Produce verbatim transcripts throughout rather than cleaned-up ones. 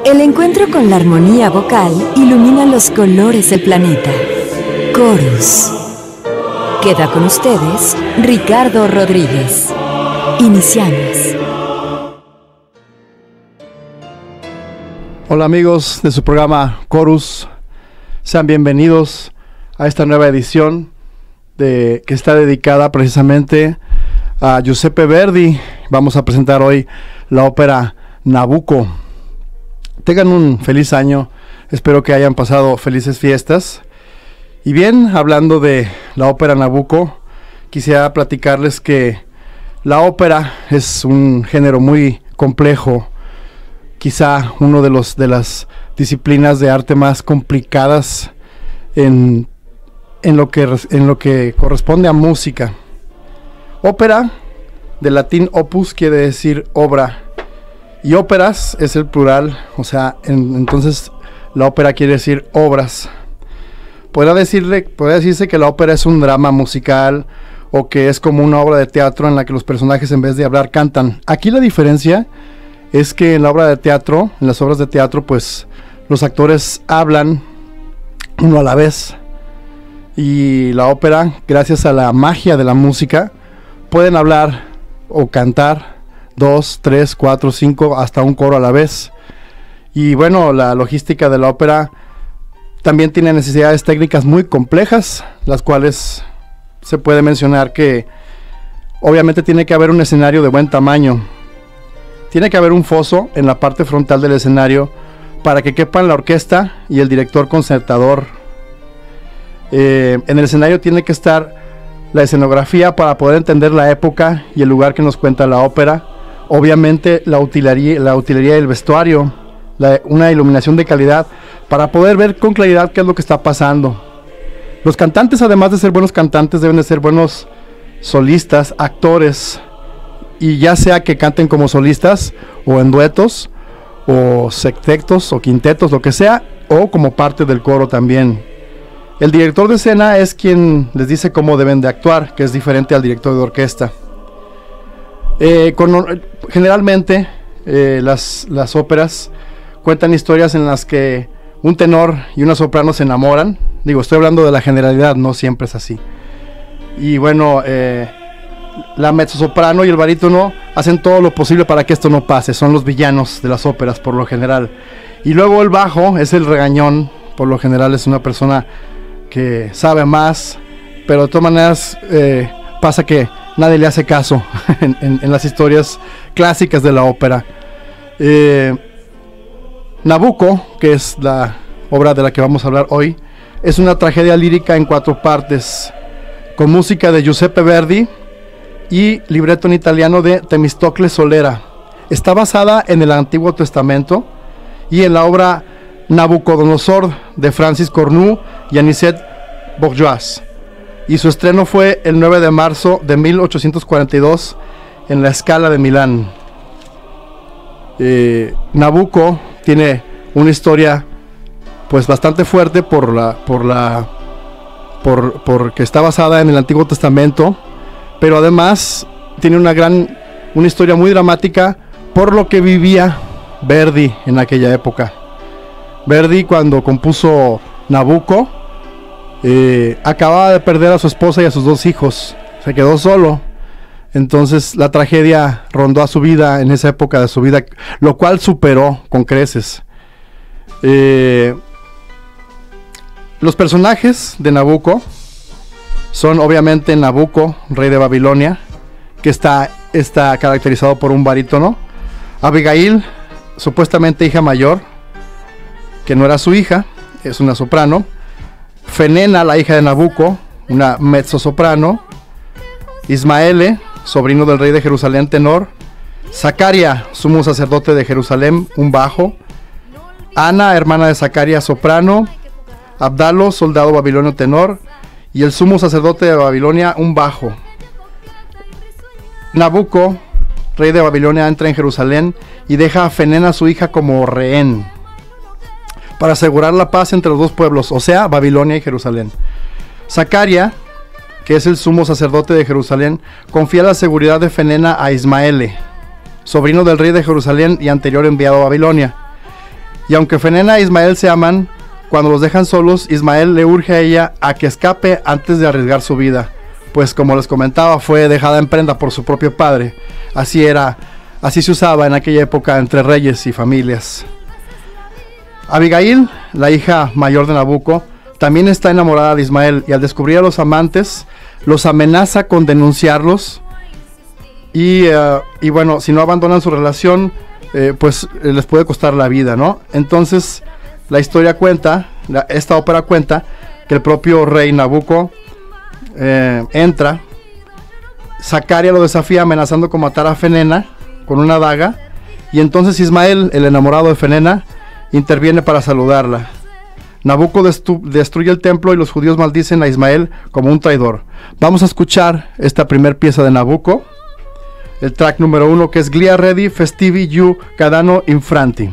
El encuentro con la armonía vocal ilumina los colores del planeta. Chorus. Queda con ustedes Ricardo Rodríguez. Iniciamos. Hola amigos de su programa Chorus, sean bienvenidos a esta nueva edición de, que está dedicada precisamente a Giuseppe Verdi. Vamos a presentar hoy la ópera Nabucco. Tengan un feliz año, espero que hayan pasado felices fiestas. Y bien, hablando de la ópera Nabucco, quisiera platicarles que la ópera es un género muy complejo, quizá uno de los de las disciplinas de arte más complicadas en, en, lo que, en lo que corresponde a música. Ópera, del latín opus, quiere decir obra, y óperas es el plural, o sea, en, entonces la ópera quiere decir obras. Podría decirle, podría decirse que la ópera es un drama musical, o que es como una obra de teatro en la que los personajes en vez de hablar cantan. Aquí la diferencia es que en la obra de teatro, en las obras de teatro, pues los actores hablan uno a la vez, y la ópera, gracias a la magia de la música, pueden hablar o cantar dos, tres, cuatro, cinco, hasta un coro a la vez. Y bueno, la logística de la ópera también tiene necesidades técnicas muy complejas, las cuales se puede mencionar que obviamente tiene que haber un escenario de buen tamaño. Tiene que haber un foso en la parte frontal del escenario para que quepan la orquesta y el director concertador. Eh, en el escenario tiene que estar la escenografía para poder entender la época y el lugar que nos cuenta la ópera. Obviamente la utilería, la utilería del vestuario, la, una iluminación de calidad para poder ver con claridad qué es lo que está pasando. Los cantantes, además de ser buenos cantantes, deben de ser buenos solistas, actores, y ya sea que canten como solistas o en duetos o sextetos o quintetos, lo que sea, o como parte del coro también. El director de escena es quien les dice cómo deben de actuar, que es diferente al director de orquesta. Eh, con, generalmente eh, las, las óperas cuentan historias en las que un tenor y una soprano se enamoran. Digo, estoy hablando de la generalidad, no siempre es así. Y bueno, eh, la mezzosoprano y el barítono hacen todo lo posible para que esto no pase. Son los villanos de las óperas por lo general. Y luego el bajo es el regañón. Por lo general es una persona que sabe más, pero de todas maneras eh, pasa que nadie le hace caso en, en, en las historias clásicas de la ópera. eh, Nabucco, que es la obra de la que vamos a hablar hoy, es una tragedia lírica en cuatro partes, con música de Giuseppe Verdi y libreto en italiano de Temistocles Solera. Está basada en el Antiguo Testamento y en la obra Nabucodonosor de Francis Cornu y Anicet Bourgeois, y su estreno fue el nueve de marzo de mil ochocientos cuarenta y dos en la Scala de Milán. eh, Nabucco tiene una historia pues bastante fuerte por la por la por porque está basada en el Antiguo Testamento, pero además tiene una gran una historia muy dramática por lo que vivía Verdi en aquella época. Verdi, cuando compuso Nabucco, eh, acababa de perder a su esposa y a sus dos hijos, se quedó solo. Entonces la tragedia rondó a su vida en esa época de su vida, lo cual superó con creces. Eh, los personajes de Nabucco son obviamente Nabucco, rey de Babilonia, que está, está caracterizado por un barítono. Abigail, supuestamente hija mayor, que no era su hija, es una soprano. Fenena, la hija de Nabucco, una mezzosoprano. Ismaele, sobrino del rey de Jerusalén, tenor. Zacaria, sumo sacerdote de Jerusalén, un bajo. Ana, hermana de Zacaria, soprano. Abdalo, soldado babilonio, tenor. Y el sumo sacerdote de Babilonia, un bajo. Nabucco, rey de Babilonia, entra en Jerusalén y deja a Fenena, su hija, como rehén, para asegurar la paz entre los dos pueblos, o sea, Babilonia y Jerusalén. Zacaria, que es el sumo sacerdote de Jerusalén, confía la seguridad de Fenena a Ismaele, sobrino del rey de Jerusalén y anterior enviado a Babilonia. Y aunque Fenena e Ismael se aman, cuando los dejan solos, Ismael le urge a ella a que escape antes de arriesgar su vida, pues como les comentaba, fue dejada en prenda por su propio padre. Así era, así se usaba en aquella época entre reyes y familias. Abigail, la hija mayor de Nabucco, también está enamorada de Ismael, y al descubrir a los amantes, los amenaza con denunciarlos, y, uh, y bueno, si no abandonan su relación, eh, pues eh, les puede costar la vida, ¿no? Entonces, la historia cuenta, la, esta ópera cuenta, que el propio rey Nabucco eh, entra, Zacaria lo desafía amenazando con matar a Fenena con una daga, y entonces Ismael, el enamorado de Fenena, interviene para saludarla. Nabucco destruye el templo y los judíos maldicen a Ismael como un traidor. Vamos a escuchar esta primer pieza de Nabucco, el track número uno, que es Glia Redi Festivi Iu Cadano Infranti.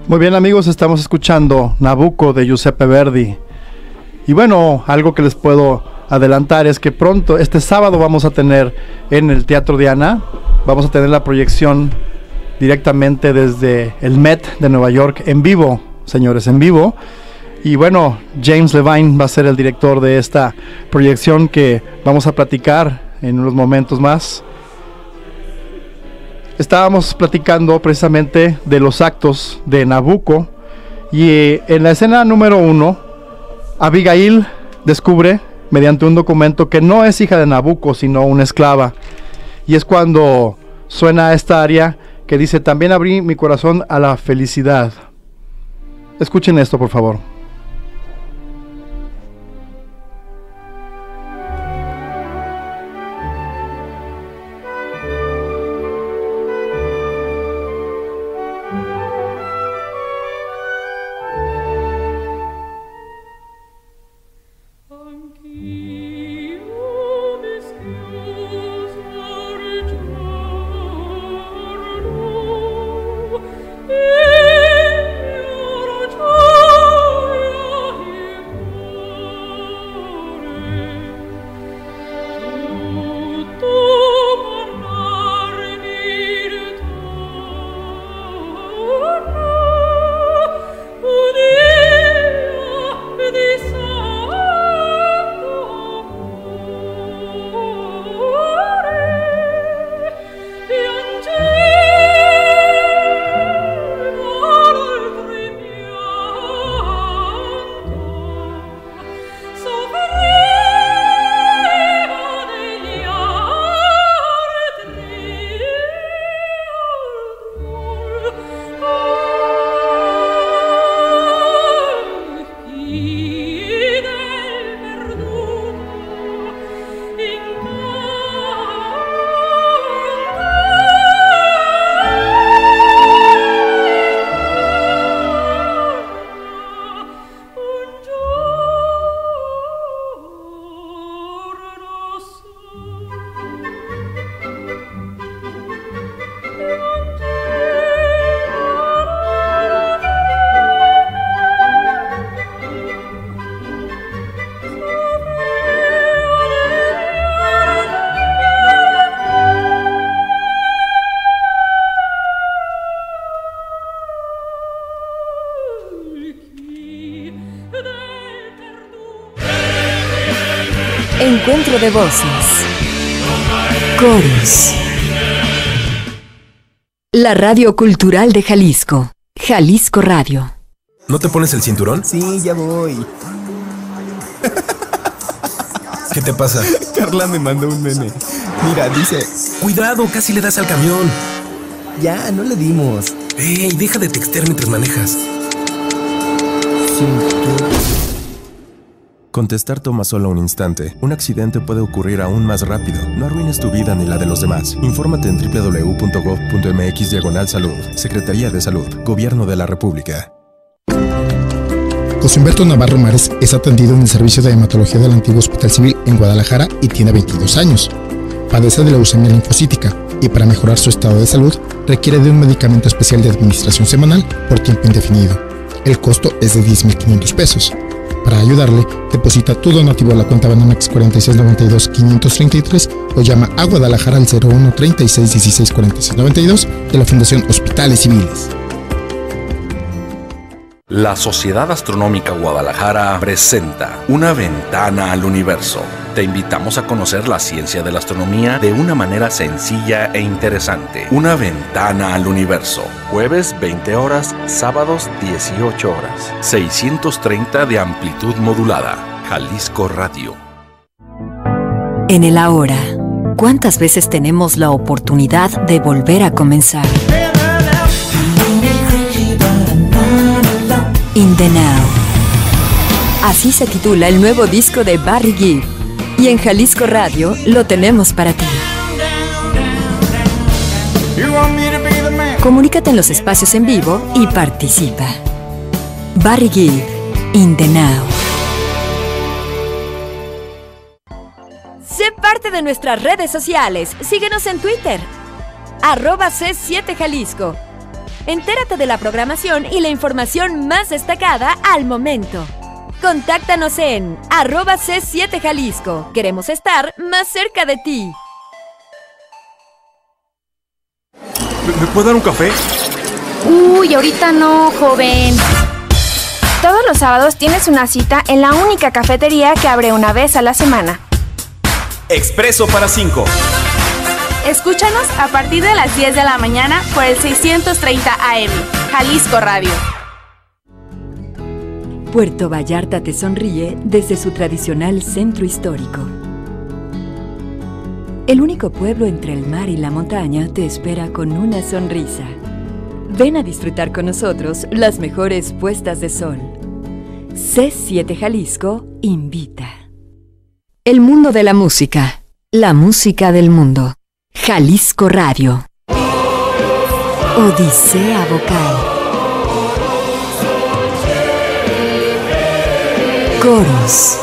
Muy bien, amigos, estamos escuchando Nabucco de Giuseppe Verdi. Y bueno, algo que les puedo adelantar es que pronto, este sábado, vamos a tener en el Teatro Diana, vamos a tener la proyección directamente desde el Met de Nueva York, en vivo, señores, en vivo. Y bueno, James Levine va a ser el director de esta proyección que vamos a platicar en unos momentos más. Estábamos platicando precisamente de los actos de Nabucco, y eh, en la escena número uno, Abigail descubre mediante un documento que no es hija de Nabucco, sino una esclava, y es cuando suena esta aria que dice: también abrí mi corazón a la felicidad. Escuchen esto, por favor. Encuentro de voces. Chorus. La radio cultural de Jalisco. Jalisco Radio. ¿No te pones el cinturón? Sí, ya voy. ¿Qué te pasa? Carla me mandó un meme. Mira, dice... Cuidado, casi le das al camión. Ya, no le dimos. Ey, deja de textear mientras manejas. Cinturón. Contestar toma solo un instante. Un accidente puede ocurrir aún más rápido. No arruines tu vida ni la de los demás. Infórmate en doble u doble u doble u punto gov punto m x diagonal salud. Secretaría de Salud. Gobierno de la República. José Humberto Navarro Mares es atendido en el servicio de hematología del antiguo Hospital Civil en Guadalajara y tiene veintidós años. Padece de leucemia linfocítica y para mejorar su estado de salud requiere de un medicamento especial de administración semanal por tiempo indefinido. El costo es de diez mil quinientos pesos. Para ayudarle, deposita tu donativo a la cuenta Banamex cuarenta y seis noventa y dos quinientos treinta y tres o llama a Guadalajara al cero uno treinta y seis dieciséis cuarenta y seis noventa y dos de la Fundación Hospitales Civiles. La Sociedad Astronómica Guadalajara presenta Una Ventana al Universo. Te invitamos a conocer la ciencia de la astronomía de una manera sencilla e interesante. Una Ventana al Universo. Jueves veinte horas, sábados dieciocho horas. seiscientos treinta de amplitud modulada. Jalisco Radio. En el ahora, ¿cuántas veces tenemos la oportunidad de volver a comenzar? In the Now. Así se titula el nuevo disco de Barry Gibb. Y en Jalisco Radio lo tenemos para ti. Comunícate en los espacios en vivo y participa. Barry Gibb, In the Now. Sé parte de nuestras redes sociales. Síguenos en Twitter, arroba C siete Jalisco. Entérate de la programación y la información más destacada al momento. Contáctanos en arroba C siete Jalisco. Queremos estar más cerca de ti. ¿Me puede dar un café? Uy, ahorita no, joven. Todos los sábados tienes una cita en la única cafetería que abre una vez a la semana. Expreso para cinco. Escúchanos a partir de las diez de la mañana por el seiscientos treinta A M, Jalisco Radio. Puerto Vallarta te sonríe desde su tradicional centro histórico. El único pueblo entre el mar y la montaña te espera con una sonrisa. Ven a disfrutar con nosotros las mejores puestas de sol. C siete Jalisco invita. El mundo de la música. La música del mundo. Jalisco Radio. Odisea vocal. Coros.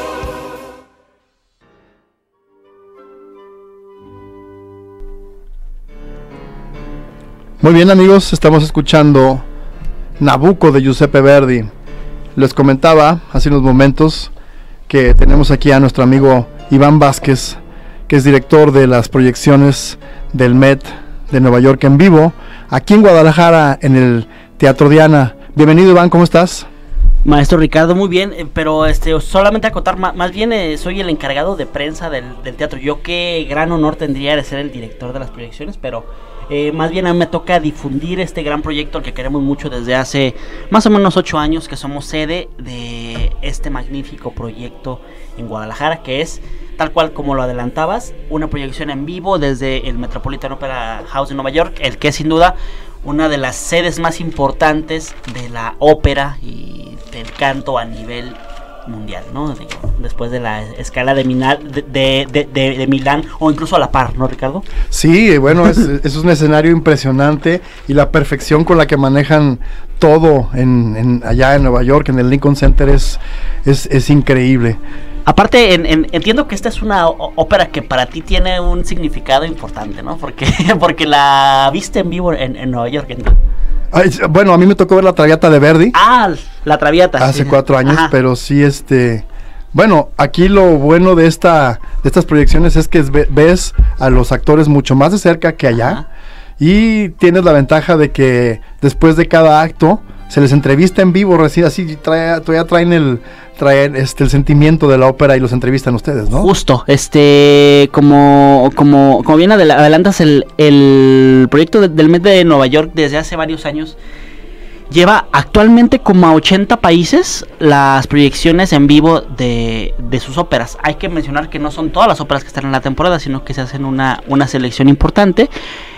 Muy bien, amigos, estamos escuchando Nabucco de Giuseppe Verdi. Les comentaba hace unos momentos que tenemos aquí a nuestro amigo Iván Vázquez, que es director de las proyecciones del Met de Nueva York en vivo, aquí en Guadalajara, en el Teatro Diana. Bienvenido, Iván, ¿cómo estás? Maestro Ricardo, muy bien, eh, pero este solamente acotar, ma, más bien eh, soy el encargado de prensa del, del teatro. Yo qué gran honor tendría de ser el director de las proyecciones, pero eh, más bien a mí me toca difundir este gran proyecto al que queremos mucho desde hace más o menos ocho años, que somos sede de este magnífico proyecto en Guadalajara, que es, tal cual como lo adelantabas, una proyección en vivo desde el Metropolitan Opera House de Nueva York, el que es sin duda una de las sedes más importantes de la ópera y del canto a nivel mundial, ¿no? Digo, después de la escala de, Mina, de, de, de, de, de Milán, o incluso a la par, ¿no, Ricardo? Sí, bueno, es, es un escenario impresionante y la perfección con la que manejan todo en, en allá en Nueva York, en el Lincoln Center, es, es, es increíble. Aparte, en, en, entiendo que esta es una ópera que para ti tiene un significado importante, ¿no? Porque, porque la viste en vivo en, en Nueva York, ¿no? Ay, bueno, a mí me tocó ver la Traviata de Verdi. Ah, la Traviata. Hace sí. cuatro años, Ajá. Pero sí, este... Bueno, aquí lo bueno de esta de estas proyecciones es que ve, ves a los actores mucho más de cerca que allá. Ajá. Y tienes la ventaja de que después de cada acto se les entrevista en vivo, recién así trae, todavía traen el traen este el sentimiento de la ópera y los entrevistan ustedes, ¿no? Justo, este como como como bien adelantas, el, el proyecto de, del Met de Nueva York desde hace varios años lleva actualmente como a ochenta países las proyecciones en vivo de, de sus óperas. Hay que mencionar que no son todas las óperas que están en la temporada, sino que se hacen una, una selección importante.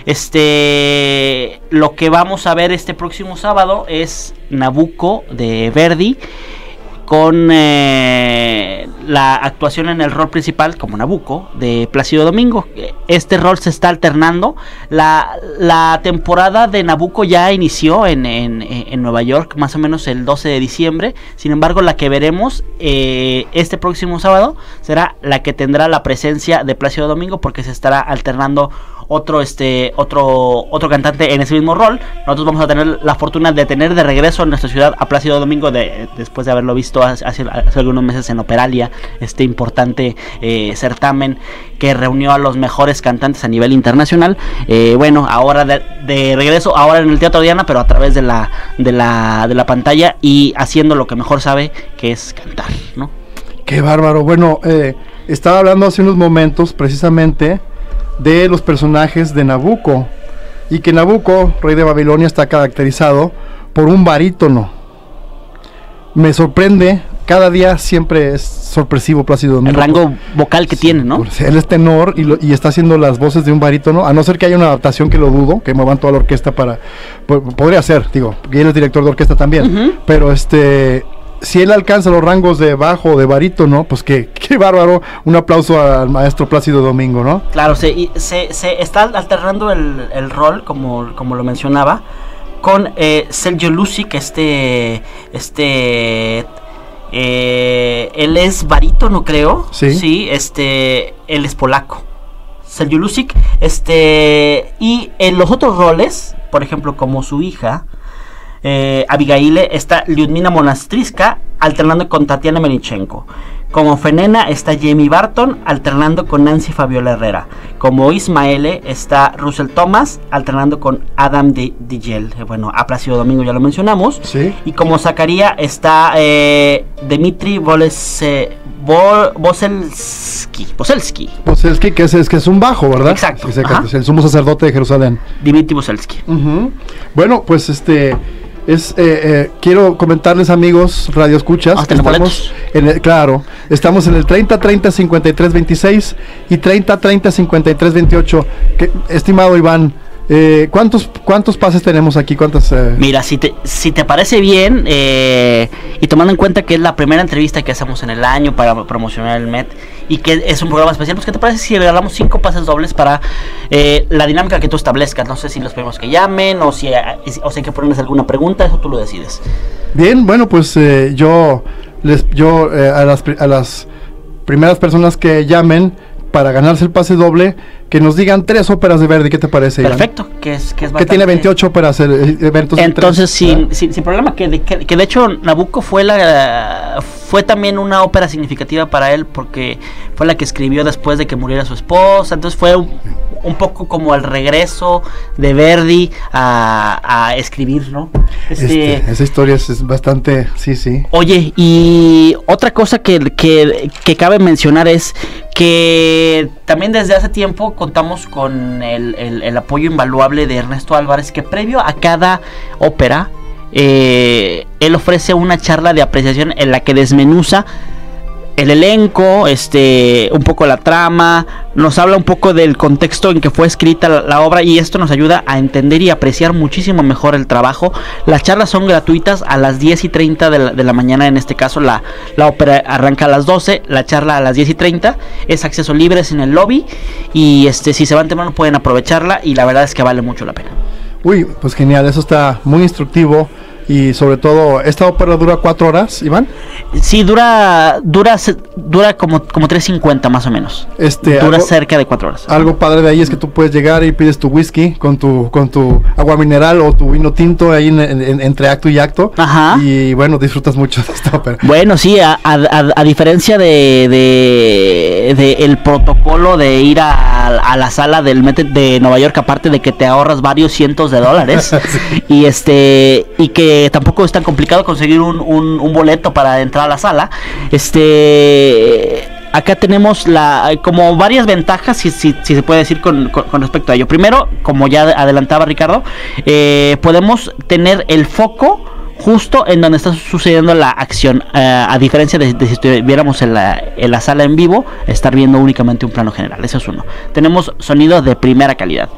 Este, lo que vamos a ver este próximo sábado es Nabucco de Verdi, con eh, la actuación en el rol principal como Nabucco de Plácido Domingo. Este rol se está alternando. La, la temporada de Nabucco ya inició en, en, en Nueva York, más o menos el doce de diciembre. Sin embargo, la que veremos eh, este próximo sábado será la que tendrá la presencia de Plácido Domingo, porque se estará alternando otro este otro otro cantante en ese mismo rol. Nosotros vamos a tener la fortuna de tener de regreso en nuestra ciudad a Plácido Domingo, de, después de haberlo visto hace, hace, hace algunos meses en Operalia, este importante eh, certamen que reunió a los mejores cantantes a nivel internacional. Eh, bueno, ahora de, de regreso, ahora en el Teatro Diana, pero a través de la de la de la pantalla y haciendo lo que mejor sabe, que es cantar, ¿no? Qué bárbaro. Bueno, eh, estaba hablando hace unos momentos precisamente de los personajes de Nabucco, y que Nabucco, rey de Babilonia, está caracterizado por un barítono. Me sorprende, cada día siempre es sorpresivo Plácido Domingo. El rango vocal que sí, tiene, ¿no? Pues él es tenor y, lo, y está haciendo las voces de un barítono, a no ser que haya una adaptación, que lo dudo, que muevan toda la orquesta para... po- podría ser, digo, y él es director de orquesta también, uh-huh. Pero este... si él alcanza los rangos de bajo o de barítono, pues qué, qué bárbaro. Un aplauso al maestro Plácido Domingo, ¿no? Claro, se, se, se está alternando el, el rol, como, como lo mencionaba, con eh, Sergio Lusic, este, este, eh, él es barítono, creo, sí, sí, este, él es polaco, Sergio Lusic, este, y en los otros roles por ejemplo, como su hija, eh, Abigail, está Lyudmila Monastriska, alternando con Tatiana Menichenko. Como Fenena está Jamie Barton, alternando con Nancy Fabiola Herrera. Como Ismaele está Russell Thomas, alternando con Adam Di- Digel. Eh, bueno, a Plácido Domingo ya lo mencionamos. Sí. Y como Zacarías está eh, Dmitry Bolese, Bo, Boselski. Boselski. Boselski, que es, es, que es un bajo, ¿verdad? Exacto. Que es el, Ajá. el sumo sacerdote de Jerusalén. Dmitry Boselski. Uh-huh. Bueno, pues este... Es, eh, eh, quiero comentarles, amigos, radio escuchas, Ah, que estamos en el, claro, estamos en el treinta treinta cincuenta y tres veintiséis y treinta treinta cincuenta y tres veintiocho. Que, estimado Iván, eh, ¿cuántos cuántos pases tenemos aquí? ¿Cuántas? Eh? Mira, si te, si te parece bien, eh, y tomando en cuenta que es la primera entrevista que hacemos en el año para promocionar el M E T y que es un programa especial, pues ¿qué te parece si regalamos cinco pases dobles para eh, la dinámica que tú establezcas? No sé si los primos que llamen o si, o si hay que ponerles alguna pregunta, eso tú lo decides. Bien, bueno, pues eh, yo les yo eh, a las a las primeras personas que llamen para ganarse el pase doble, que nos digan tres óperas de Verdi. ¿Qué te parece, Iván? Perfecto, que es que es que tiene veintiocho óperas el, el, eventos. Entonces, sin, sin, sin problema, que de, que, que de hecho Nabucco fue la fue también una ópera significativa para él, porque fue la que escribió después de que muriera su esposa. Entonces fue un, un poco como el regreso de Verdi a, a escribir, ¿no? Este, este, esa historia es, es bastante, sí, sí. Oye, y otra cosa que, que, que cabe mencionar es que también desde hace tiempo contamos con el, el, el apoyo invaluable de Ernesto Álvarez, que previo a cada ópera, eh, él ofrece una charla de apreciación en la que desmenuza el elenco, este, un poco la trama, nos habla un poco del contexto en que fue escrita la, la obra, y esto nos ayuda a entender y apreciar muchísimo mejor el trabajo. Las charlas son gratuitas a las diez y treinta de la, de la mañana. En este caso la, la ópera arranca a las doce, la charla a las diez y treinta, es acceso libre, es en el lobby, y este, si se van temprano pueden aprovecharla, y la verdad es que vale mucho la pena. Uy, pues genial, eso está muy instructivo. Y sobre todo, ¿esta ópera dura cuatro horas, Iván? Sí, dura dura dura como, como tres cincuenta más o menos. Este, dura algo, cerca de cuatro horas. Algo padre de ahí es que tú puedes llegar y pides tu whisky con tu con tu agua mineral o tu vino tinto ahí en, en, en, entre acto y acto. Ajá. Y bueno, disfrutas mucho de esta ópera. Bueno, sí, a, a, a diferencia de, de, de el protocolo de ir a, a la sala del Met de Nueva York, aparte de que te ahorras varios cientos de dólares, sí. y este y que tampoco es tan complicado conseguir un, un, un boleto para entrar a la sala. Este, acá tenemos la como varias ventajas, si, si, si se puede decir con, con, con respecto a ello. Primero, como ya adelantaba Ricardo, eh, podemos tener el foco justo en donde está sucediendo la acción, uh, a diferencia de, de si estuviéramos en la, en la sala en vivo, estar viendo únicamente un plano general. Eso es uno. Tenemos sonido de primera calidad.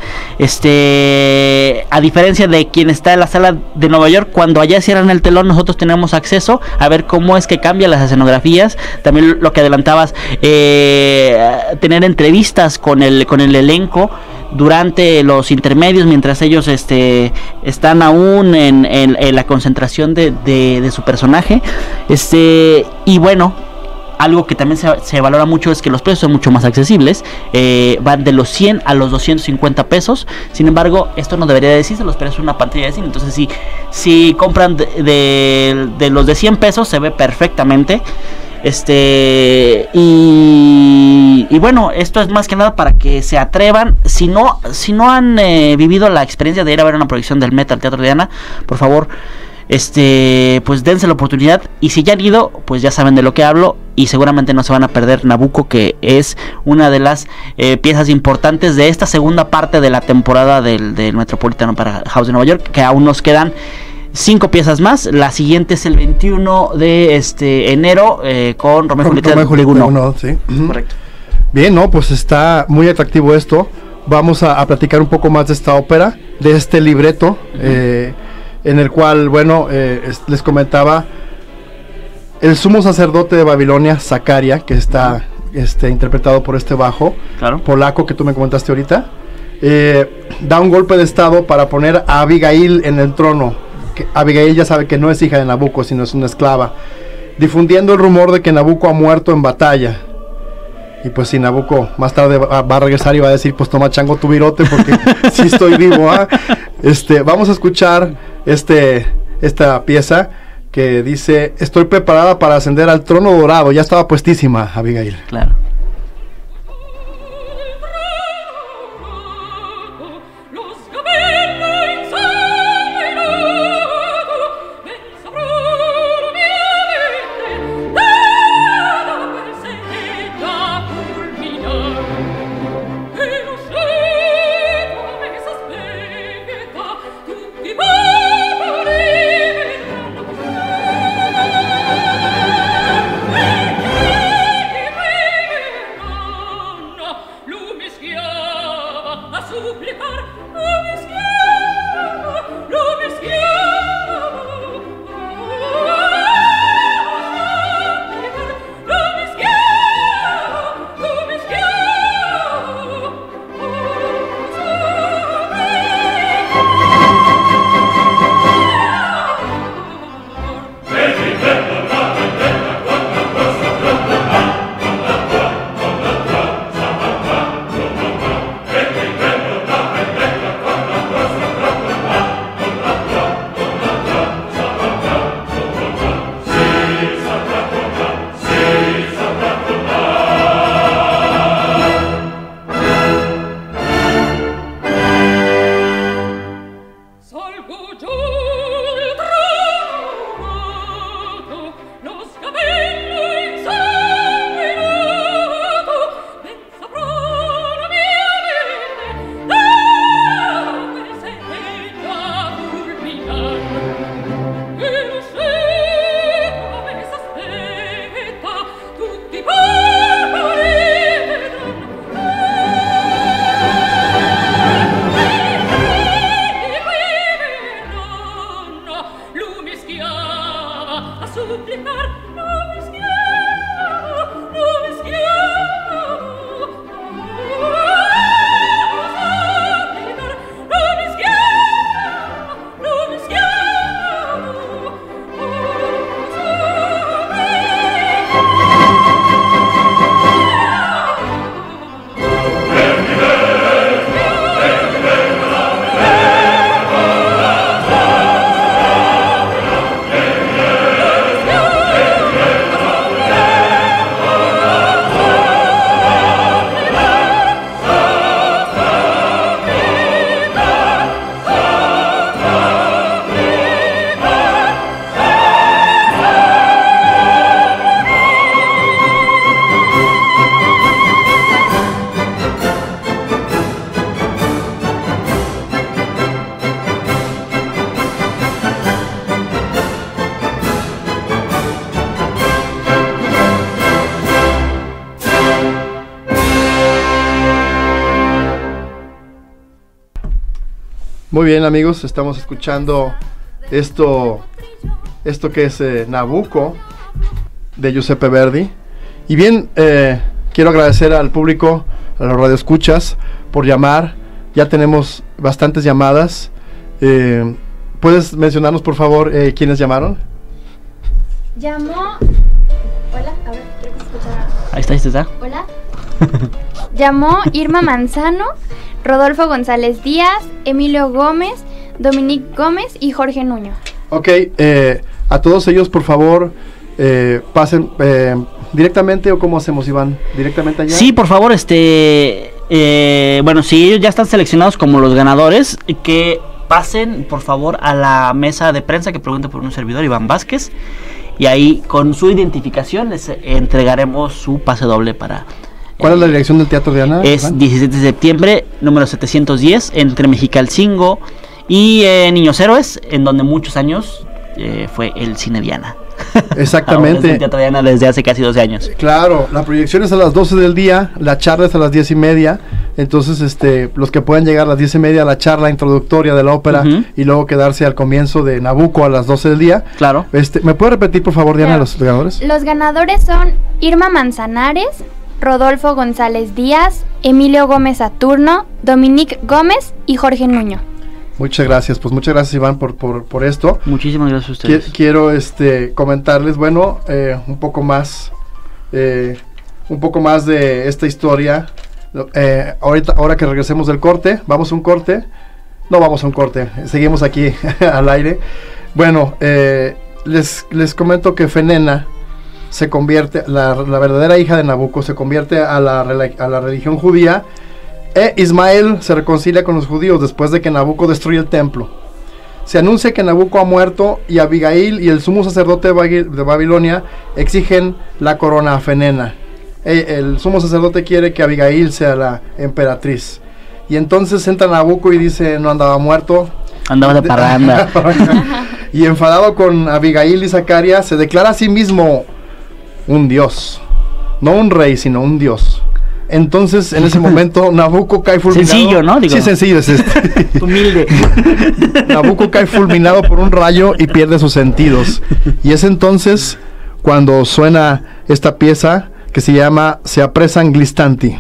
Este, a diferencia de quien está en la sala de Nueva York, cuando allá cierran el telón, nosotros tenemos acceso a ver cómo es que cambian las escenografías. También lo que adelantabas, eh, tener entrevistas con el, con el elenco durante los intermedios, mientras ellos este están aún en, en, en la concentración de, de, de su personaje. Este, y bueno, algo que también se, se valora mucho es que los precios son mucho más accesibles, eh, van de los cien a los doscientos cincuenta pesos. Sin embargo, esto no debería decirse, los precios son una pantalla de cine. Entonces si, si compran de, de, de los de cien pesos, se ve perfectamente. Este y, y bueno, esto es más que nada para que se atrevan. Si no, si no han eh, vivido la experiencia de ir a ver una proyección del M E T al Teatro Diana, por favor, este, pues dense la oportunidad. Y si ya han ido, pues ya saben de lo que hablo, y seguramente no se van a perder Nabucco, que es una de las eh, piezas importantes de esta segunda parte de la temporada del, del Metropolitan Opera House de Nueva York, que aún nos quedan cinco piezas más. La siguiente es el veintiuno de este enero, eh, con Romeo y Julieta de uno. Sí. Correcto. Bien, no, pues está muy atractivo esto. Vamos a, a platicar un poco más de esta ópera, de este libreto, uh-huh. eh, en el cual, bueno, eh, es, les comentaba, el sumo sacerdote de Babilonia, Zacaria, que está uh-huh. este, interpretado por este bajo, claro. polaco que tú me comentaste ahorita, eh, da un golpe de estado para poner a Abigail en el trono. Que Abigail ya sabe que no es hija de Nabucco, sino es una esclava, difundiendo el rumor de que Nabucco ha muerto en batalla. Y pues si Nabucco más tarde va, va a regresar y va a decir, pues toma chango tu virote, porque sí estoy vivo, ¿ah? Este, vamos a escuchar este, esta pieza que dice: estoy preparada para ascender al trono dorado. Ya estaba puestísima, Abigail. Claro. Muy bien, amigos, estamos escuchando esto, esto que es eh, Nabucco de Giuseppe Verdi. Y bien, eh, quiero agradecer al público, a los radioescuchas, por llamar. Ya tenemos bastantes llamadas. Eh, ¿Puedes mencionarnos, por favor, eh, quiénes llamaron? Llamó... Hola, a ver, quiero escuchar. Ahí está, ahí está. Hola. Llamó Irma Manzano, Rodolfo González Díaz, Emilio Gómez, Dominique Gómez y Jorge Nuño. Ok, eh, a todos ellos, por favor, eh, pasen eh, directamente, o cómo hacemos, Iván, directamente allá. Sí, por favor, este, eh, bueno, si ellos ya están seleccionados como los ganadores, que pasen, por favor, a la mesa de prensa que pregunte por un servidor, Iván Vázquez, y ahí con su identificación les entregaremos su pase doble para... ¿Cuál es la dirección del Teatro Diana? Es Iván? diecisiete de septiembre, número setecientos diez, entre Mexicalcingo y eh, Niños Héroes, en donde muchos años eh, fue el Cine Diana. Exactamente. Es el Teatro Diana desde hace casi doce años. Claro, la proyección es a las doce del día, la charla es a las diez y media. Entonces, este, los que puedan llegar a las diez y media a la charla introductoria de la ópera, uh-huh, y luego quedarse al comienzo de Nabucco a las doce del día. Claro. Este, ¿me puede repetir, por favor, Diana, claro, los ganadores? Los ganadores son Irma Manzanares, Rodolfo González Díaz, Emilio Gómez Saturno, Dominique Gómez y Jorge Nuño. Muchas gracias, pues muchas gracias, Iván, por, por, por esto. Muchísimas gracias a ustedes. Qu- quiero este, comentarles, bueno, eh, un poco más, eh, un poco más de esta historia. Eh, ahorita, ahora que regresemos del corte, vamos a un corte No vamos a un corte, seguimos aquí al aire. Bueno, eh, les, les comento que Fenena se convierte, la, la verdadera hija de Nabucco, se convierte a la, a la religión judía, e Ismael se reconcilia con los judíos después de que Nabucco destruye el templo. Se anuncia que Nabucco ha muerto y Abigail y el sumo sacerdote de, de Babilonia exigen la corona a Fenena. El, el sumo sacerdote quiere que Abigail sea la emperatriz. Y entonces entra Nabucco y dice, no andaba muerto. Andaba de parranda. Y enfadado con Abigail y Zacaria, se declara a sí mismo un dios. No un rey, sino un dios. Entonces, en ese momento, Nabucco cae fulminado. Sencillo, ¿no? Digo, sí, sencillo es este. Humilde. Nabucco cae fulminado por un rayo y pierde sus sentidos. Y es entonces cuando suena esta pieza que se llama Se apresan glistanti.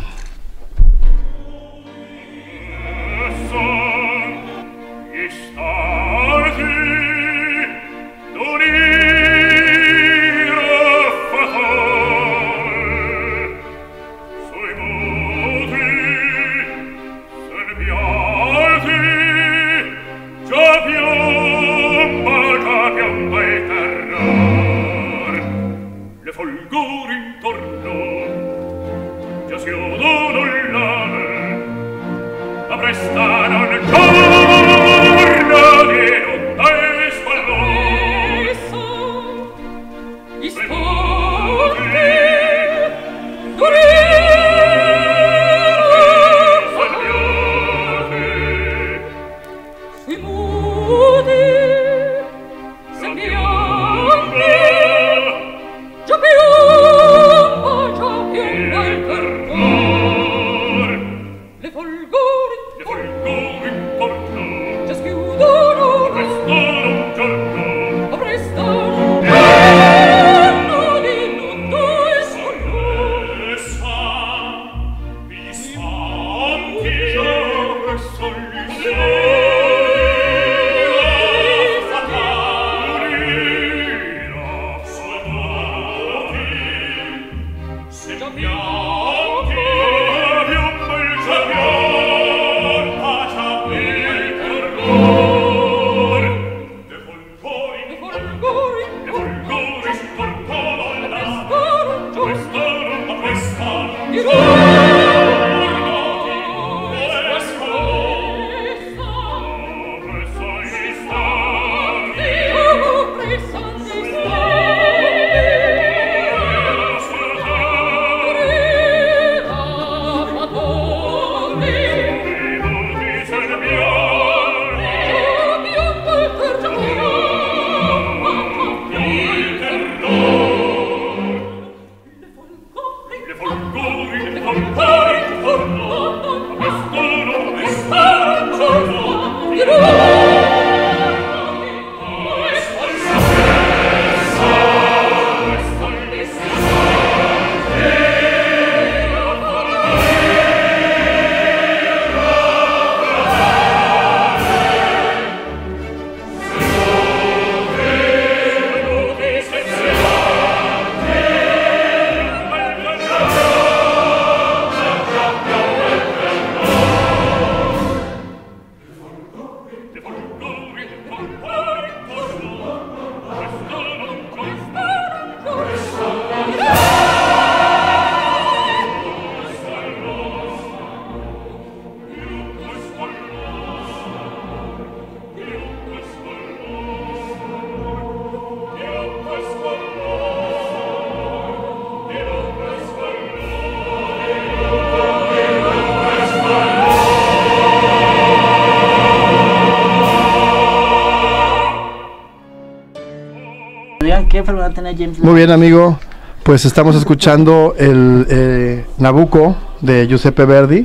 ¿Qué enfermedad tenía James Bond? Muy bien, amigo, pues estamos escuchando el eh, Nabucco de Giuseppe Verdi.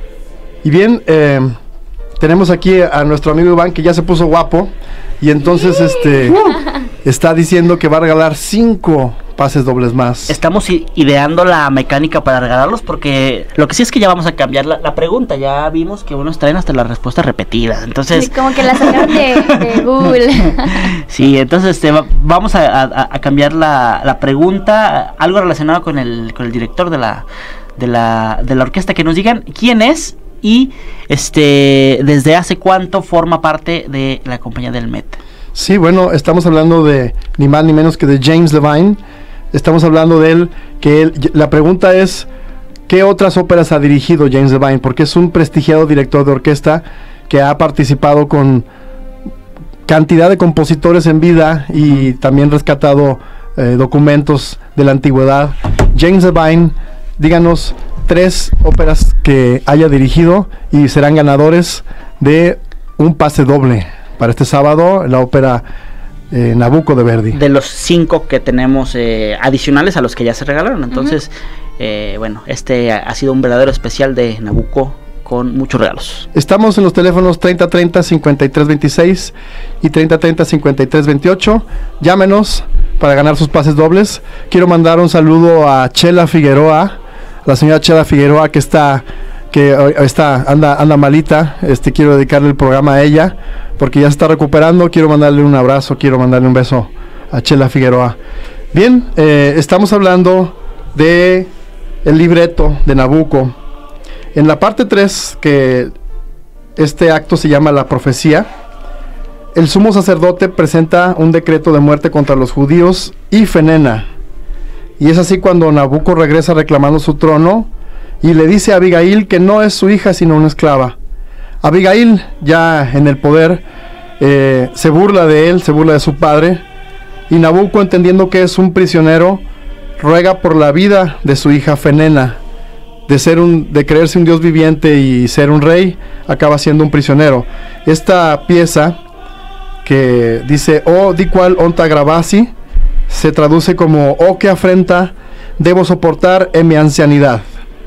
Y bien, eh, tenemos aquí a nuestro amigo Iván, que ya se puso guapo, y entonces este está diciendo que va a regalar cinco pases dobles más. Estamos ideando la mecánica para regalarlos, porque lo que sí es que ya vamos a cambiar la, la pregunta. Ya vimos que unos traen hasta las respuestas repetidas, entonces... Sí, como que la sacaron de, de Google. Sí, entonces este, va, vamos a, a, a cambiar la, la pregunta, algo relacionado con el, con el director de la, de, la, de la orquesta, que nos digan quién es y este desde hace cuánto forma parte de la compañía del Met. Sí, bueno, estamos hablando de ni más ni menos que de James Levine. Estamos hablando de él, que él, la pregunta es, ¿qué otras óperas ha dirigido James Levine? Porque es un prestigiado director de orquesta que ha participado con cantidad de compositores en vida y también rescatado eh, documentos de la antigüedad. James Levine, díganos tres óperas que haya dirigido y serán ganadores de un pase doble para este sábado, la ópera eh, Nabucco de Verdi. De los cinco que tenemos eh, adicionales a los que ya se regalaron. Entonces, uh-huh. eh, bueno, este ha, ha sido un verdadero especial de Nabucco con muchos regalos. Estamos en los teléfonos treinta treinta cincuenta y tres veintiséis y treinta treinta cincuenta y tres veintiocho. Llámenos para ganar sus pases dobles. Quiero mandar un saludo a Chela Figueroa, la señora Chela Figueroa que está que está anda anda malita. Este quiero dedicarle el programa a ella porque ya se está recuperando. Quiero mandarle un abrazo, quiero mandarle un beso a Chela Figueroa. Bien, eh, estamos hablando de el libreto de Nabucco. En la parte tres, que este acto se llama la profecía, el sumo sacerdote presenta un decreto de muerte contra los judíos y Fenena. Y es así cuando Nabucco regresa reclamando su trono y le dice a Abigail que no es su hija sino una esclava. Abigail, ya en el poder, eh, se burla de él, se burla de su padre, y Nabucco, entendiendo que es un prisionero, ruega por la vida de su hija Fenena. De ser un, de creerse un dios viviente y ser un rey, acaba siendo un prisionero. Esta pieza que dice "Oh, di cual onta gravasi", se traduce como "Oh, qué afrenta debo soportar en mi ancianidad".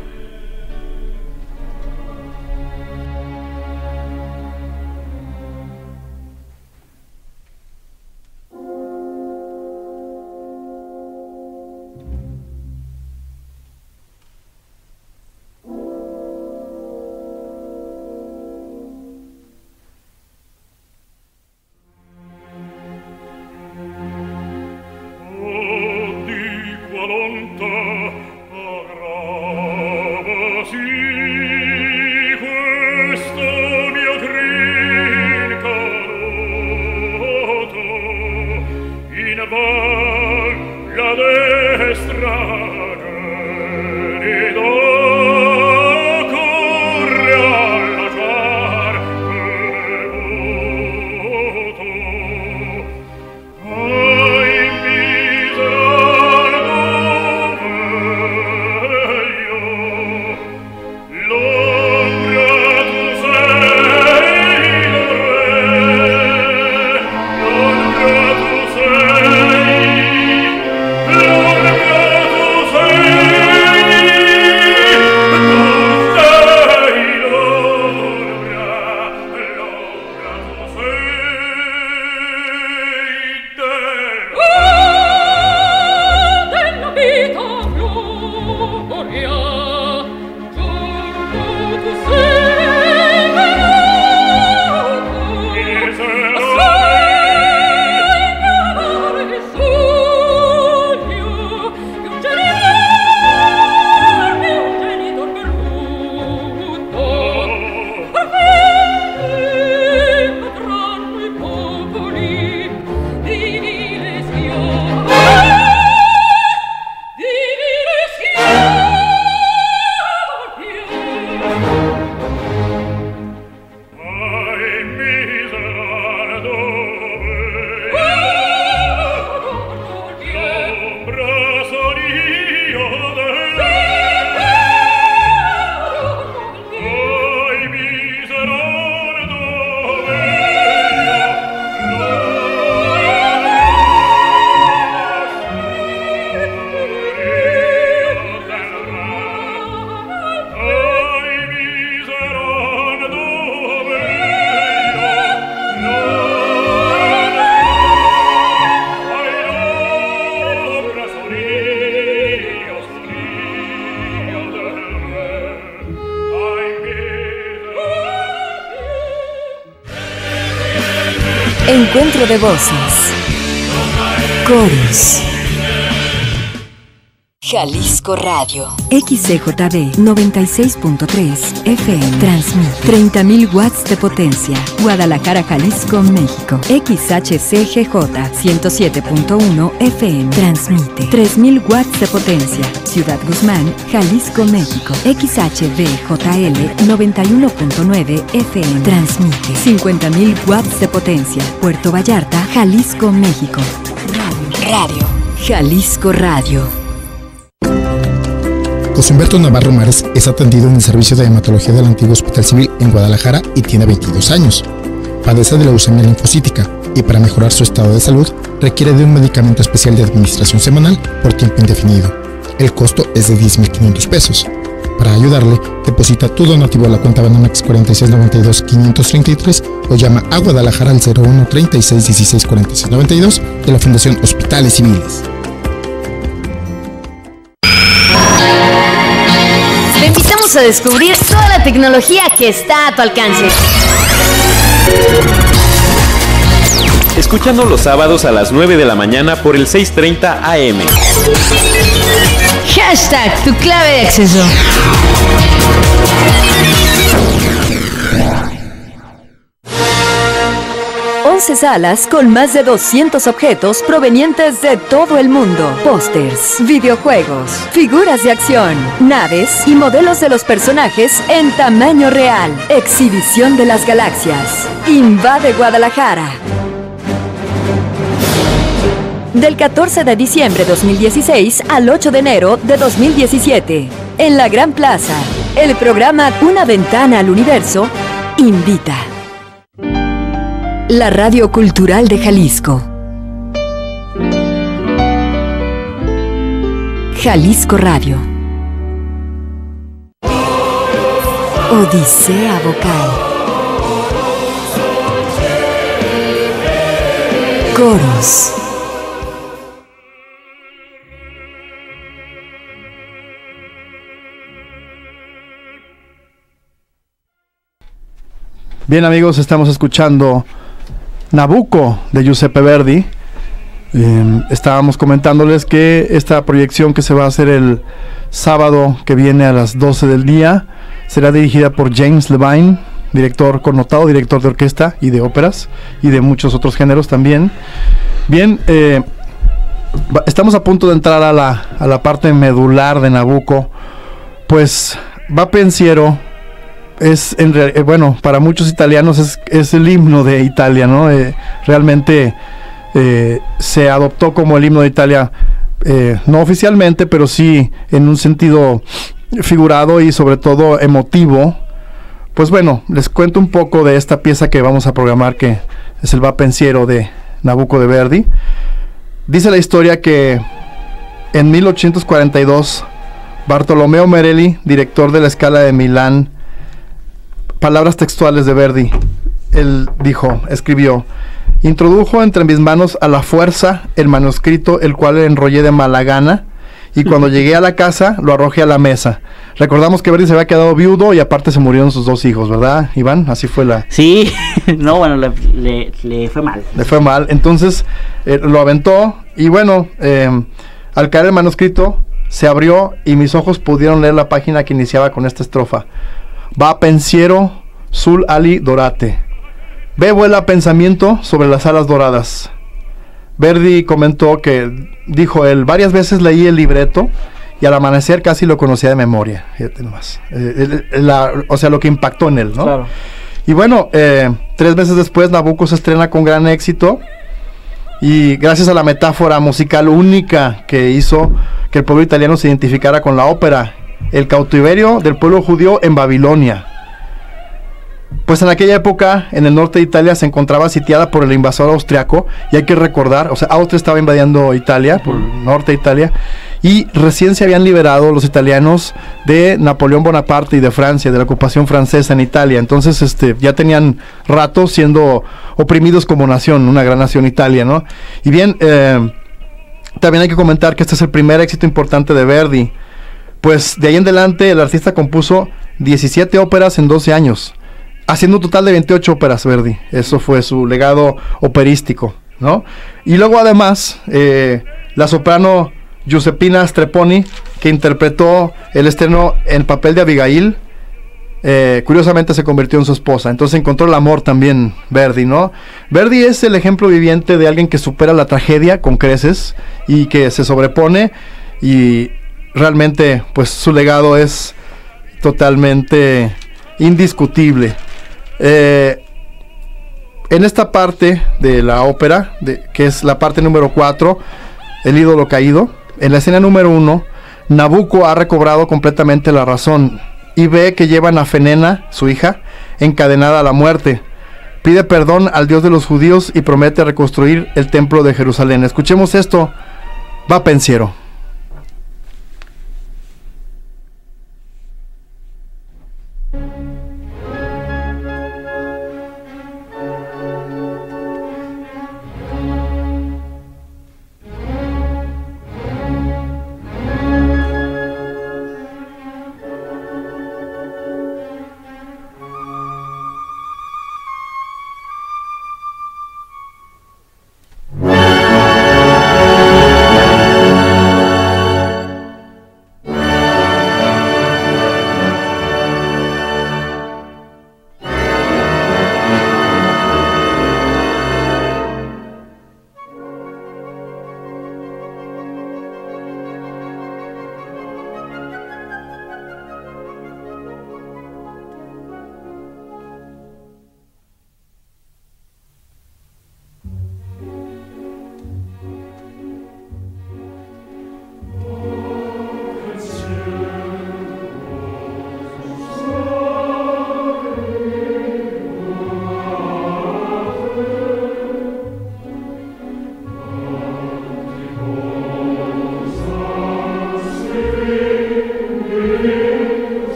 Encuentro de voces. Chorus. Jalisco Radio. X C J B noventa y seis punto tres F M. Transmite treinta mil watts de potencia. Guadalajara, Jalisco, México. X H C G J ciento siete punto uno F M. Transmite tres mil watts de potencia. Ciudad Guzmán, Jalisco, México. X H B J L noventa y uno punto nueve F M. Transmite cincuenta mil watts de potencia. Puerto Vallarta, Jalisco, México. Radio. Radio. Jalisco Radio. José Humberto Navarro Mares es atendido en el servicio de hematología del antiguo Hospital Civil en Guadalajara y tiene veintidós años. Padece de leucemia linfocítica y para mejorar su estado de salud requiere de un medicamento especial de administración semanal por tiempo indefinido. El costo es de diez mil quinientos pesos. Para ayudarle, deposita tu donativo a la cuenta Banamex cuarenta y seis noventa y dos quinientos treinta y tres o llama a Guadalajara al cero uno treinta y seis dieciséis cuarenta y seis noventa y dos de la Fundación Hospitales Civiles. Te invitamos a descubrir toda la tecnología que está a tu alcance. Escúchanos los sábados a las nueve de la mañana por el seiscientos treinta A M. Hashtag tu clave de acceso. once salas con más de doscientos objetos provenientes de todo el mundo. Pósters, videojuegos, figuras de acción, naves y modelos de los personajes en tamaño real. Exhibición de las galaxias. Invade Guadalajara. Del catorce de diciembre de dos mil dieciséis al ocho de enero de dos mil diecisiete. En la Gran Plaza, el programa Una Ventana al Universo invita. La Radio Cultural de Jalisco. Jalisco Radio. Odisea Vocal. Coros. Bien, amigos, estamos escuchando Nabucco de Giuseppe Verdi. Eh, estábamos comentándoles que esta proyección que se va a hacer el sábado que viene a las doce del día será dirigida por James Levine, director connotado, director de orquesta y de óperas y de muchos otros géneros también. Bien, eh, estamos a punto de entrar a la, a la parte medular de Nabucco. Pues va pensiero. Es en real, eh, bueno, para muchos italianos es, es el himno de Italia, ¿no? Eh, realmente eh, se adoptó como el himno de Italia, eh, no oficialmente, pero sí en un sentido figurado y sobre todo emotivo. Pues bueno, les cuento un poco de esta pieza que vamos a programar, que es el Va pensiero de Nabucco de Verdi. Dice la historia que en mil ochocientos cuarenta y dos Bartolomeo Merelli, director de la Scala de Milán, palabras textuales de Verdi, él dijo, escribió: introdujo entre mis manos a la fuerza el manuscrito, el cual enrollé de mala gana, y cuando llegué a la casa lo arrojé a la mesa. Recordamos que Verdi se había quedado viudo y aparte se murieron sus dos hijos, ¿verdad, Iván? Así fue la... Sí, no, bueno, le, le, le fue mal. Le fue mal, entonces eh, lo aventó y bueno, eh, al caer el manuscrito se abrió y mis ojos pudieron leer la página que iniciaba con esta estrofa: Va pensiero sul ali dorate. Ve vuela pensamiento sobre las alas doradas. Verdi comentó que, dijo él, varias veces leí el libreto y al amanecer casi lo conocía de memoria. Fíjate nomás. Eh, la, o sea, lo que impactó en él, ¿no? Claro. Y bueno, eh, tres meses después Nabucco se estrena con gran éxito y gracias a la metáfora musical única que hizo que el pueblo italiano se identificara con la ópera, el cautiverio del pueblo judío en Babilonia. Pues en aquella época, en el norte de Italia se encontraba sitiada por el invasor austriaco, y hay que recordar, o sea, Austria estaba invadiendo Italia, por el norte de Italia, y recién se habían liberado los italianos de Napoleón Bonaparte y de Francia, de la ocupación francesa en Italia. Entonces, este, ya tenían rato siendo oprimidos como nación, una gran nación Italia, ¿no? Y bien, eh, también hay que comentar que este es el primer éxito importante de Verdi. Pues de ahí en adelante el artista compuso diecisiete óperas en doce años, haciendo un total de veintiocho óperas Verdi. Eso fue su legado operístico, ¿no? Y luego además, eh, la soprano Giuseppina Strepponi, que interpretó el estreno en papel de Abigail. Eh, curiosamente se convirtió en su esposa, entonces encontró el amor también Verdi, ¿no? Verdi es el ejemplo viviente de alguien que supera la tragedia con creces y que se sobrepone, y realmente pues su legado es totalmente indiscutible. Eh, en esta parte de la ópera, de, que es la parte número cuatro, El ídolo caído, en la escena número uno, Nabucco ha recobrado completamente la razón y ve que llevan a Fenena, su hija, encadenada a la muerte. Pide perdón al Dios de los judíos y promete reconstruir el templo de Jerusalén. Escuchemos esto, va pensiero.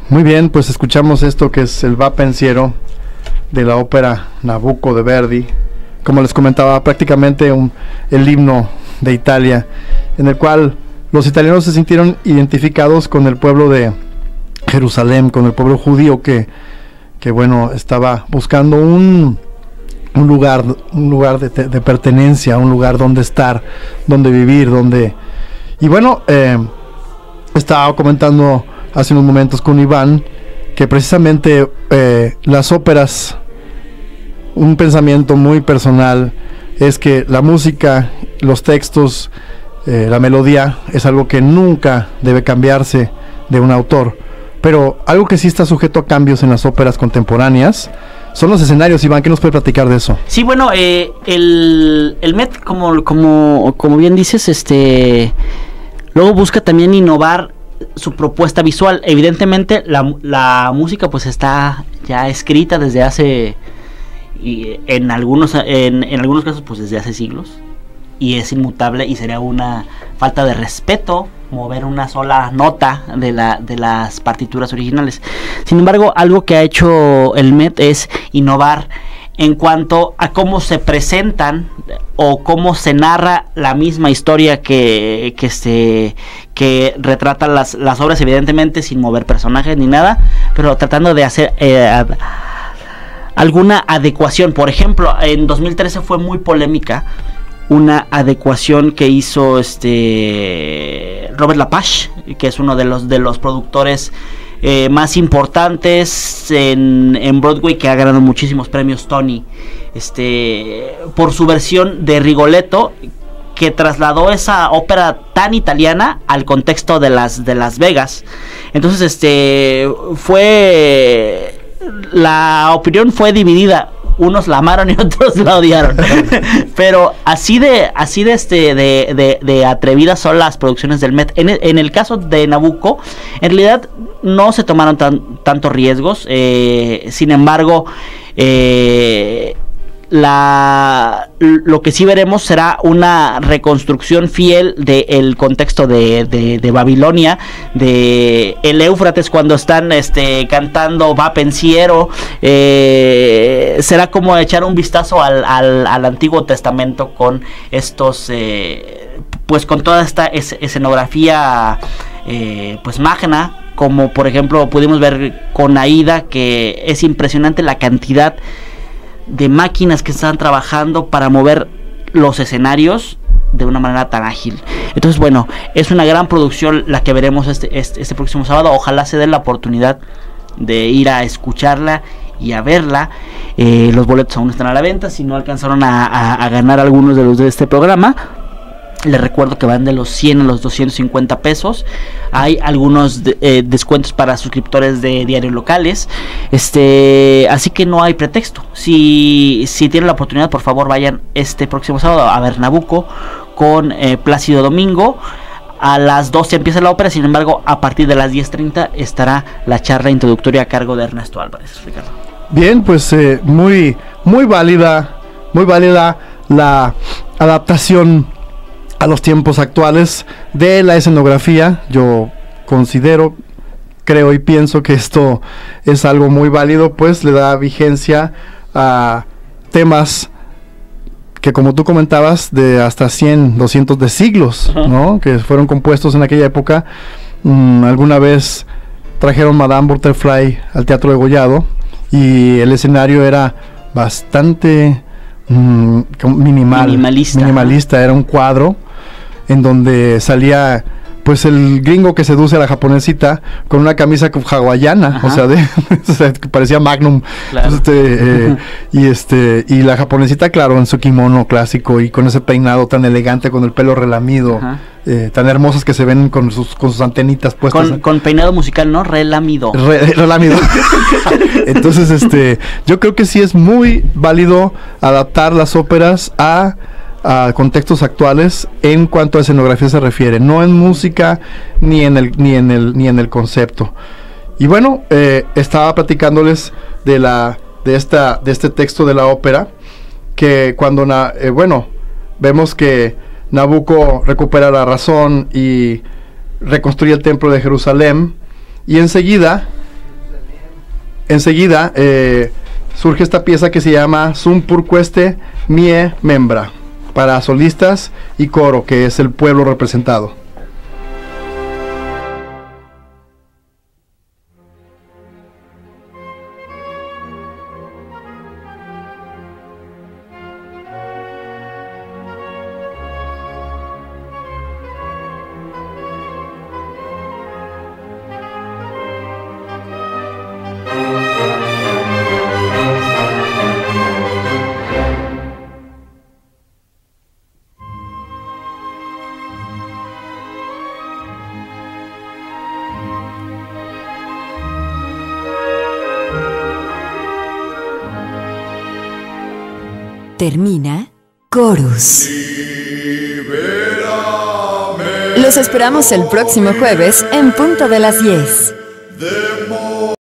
Muy bien, pues escuchamos esto que es el Va Pensiero de la ópera Nabucco de Verdi. Como les comentaba, prácticamente un, el himno de Italia, en el cual los italianos se sintieron identificados con el pueblo de Jerusalén, con el pueblo judío que, que bueno, estaba buscando un, un lugar, un lugar de, de pertenencia, un lugar donde estar, donde vivir, donde... Y bueno, eh, estaba comentando hace unos momentos con Iván que precisamente eh, las óperas, un pensamiento muy personal es que la música, los textos, eh, la melodía es algo que nunca debe cambiarse de un autor, pero algo que sí está sujeto a cambios en las óperas contemporáneas son los escenarios. Iván, ¿qué nos puede platicar de eso? Sí, bueno, eh, el, el Met, como, como, como bien dices, este luego busca también innovar su propuesta visual. Evidentemente la, la música pues está ya escrita desde hace, y en algunos en, en algunos casos pues desde hace siglos, y es inmutable, y sería una falta de respeto mover una sola nota de la de las partituras originales. Sin embargo, algo que ha hecho el Met es innovar en cuanto a cómo se presentan o cómo se narra la misma historia que, que se que retratan las, las obras, evidentemente sin mover personajes ni nada, pero tratando de hacer eh, ad, alguna adecuación. Por ejemplo, en dos mil trece fue muy polémica una adecuación que hizo este Robert Lapage, que es uno de los de los productores Eh, más importantes en, en Broadway, que ha ganado muchísimos premios Tony, este, por su versión de Rigoletto, que trasladó esa ópera tan italiana al contexto de las de Las Vegas. Entonces, este, fue la opinión fue dividida. Unos la amaron y otros la odiaron. Pero así de así de este de, de, de atrevidas son las producciones del Met. En el, en el caso de Nabucco, en realidad no se tomaron tan, tantos riesgos. Eh, sin embargo, eh, la lo que sí veremos será una reconstrucción fiel del contexto de, de, de Babilonia, de el Éufrates, cuando están este cantando Va Pensiero. Eh, será como echar un vistazo al, al, al Antiguo Testamento con estos eh, pues con toda esta es, escenografía eh, pues magna, como por ejemplo pudimos ver con Aida, que es impresionante la cantidad de máquinas que están trabajando para mover los escenarios de una manera tan ágil. Entonces, bueno, es una gran producción la que veremos este, este, este próximo sábado. Ojalá se den la oportunidad de ir a escucharla y a verla. Eh, los boletos aún están a la venta. Si no alcanzaron a, a, a ganar algunos de los de este programa, les recuerdo que van de los cien a los doscientos cincuenta pesos. Hay algunos de, eh, descuentos para suscriptores de diarios locales. Este, así que no hay pretexto. Si, si tienen la oportunidad, por favor vayan este próximo sábado a ver Nabucco con eh, Plácido Domingo. A las doce empieza la ópera. Sin embargo, a partir de las diez treinta estará la charla introductoria a cargo de Ernesto Álvarez. Ricardo. Bien, pues eh, muy, muy válida, muy válida la adaptación a los tiempos actuales de la escenografía. Yo considero, creo y pienso que esto es algo muy válido, pues le da vigencia a temas que, como tú comentabas, de hasta cien, doscientos de siglos, uh-huh. ¿no? Que fueron compuestos en aquella época. Mm, alguna vez trajeron Madame Butterfly al Teatro de Gollado y el escenario era bastante mm, minimal, minimalista, minimalista. Era un cuadro en donde salía pues el gringo que seduce a la japonesita con una camisa hawaiana, o sea, de, o sea, que parecía Magnum. Claro. Entonces, este, eh, y este y la japonesita, claro, en su kimono clásico y con ese peinado tan elegante, con el pelo relamido, eh, tan hermosas que se ven con sus con sus antenitas puestas. Con, con peinado musical, ¿no? Relamido. Re, relamido. Entonces, este, yo creo que sí es muy válido adaptar las óperas a a contextos actuales en cuanto a escenografía se refiere, no en música ni en el ni en el ni en el concepto. Y bueno, eh, estaba platicándoles de la de esta de este texto de la ópera, que cuando na, eh, bueno, vemos que Nabucco recupera la razón y reconstruye el templo de Jerusalén, y enseguida enseguida eh, surge esta pieza que se llama Sum Purqueste Mie Membra, para solistas y coro, que es el pueblo representado. Termina Chorus. Los esperamos el próximo jueves en punto de las diez.